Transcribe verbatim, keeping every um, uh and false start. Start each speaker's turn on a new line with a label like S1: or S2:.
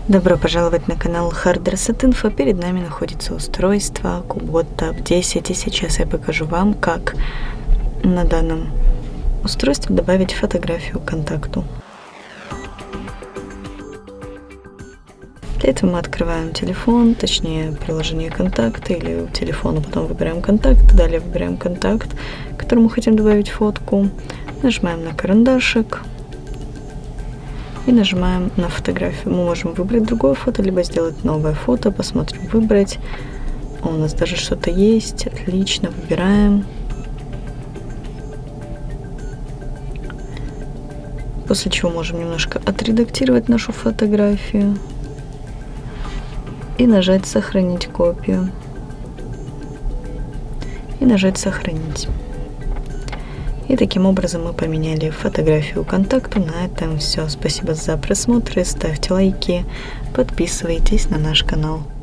S1: Добро пожаловать на канал Hard Reset Info. Перед нами находится устройство Kubot Tab десять, и сейчас я покажу вам, как на данном устройстве добавить фотографию к контакту. Для этого мы открываем телефон, точнее приложение контакты или телефон, потом выбираем контакт, далее выбираем контакт, к которому хотим добавить фотку, нажимаем на карандашик и нажимаем на фотографию. Мы можем выбрать другое фото, либо сделать новое фото, посмотрим, выбрать. О, у нас даже что-то есть, отлично, выбираем. После чего можем немножко отредактировать нашу фотографию и нажать «Сохранить копию». И нажать «Сохранить». И таким образом мы поменяли фотографию контакту. На этом все. Спасибо за просмотр. Ставьте лайки, подписывайтесь на наш канал.